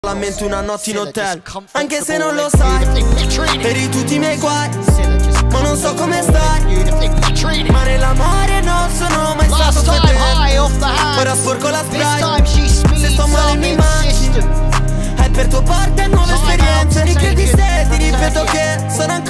La mente una notte in hotel, anche se non lo sai, eri tutti i miei guai, ma non so come stai. Ma nell'amore non sono mai stato fedele. Ora sporco la strada, se sto male mi mangi. È per tuo porte nuove esperienze. Mi credi se ti ripeto che sono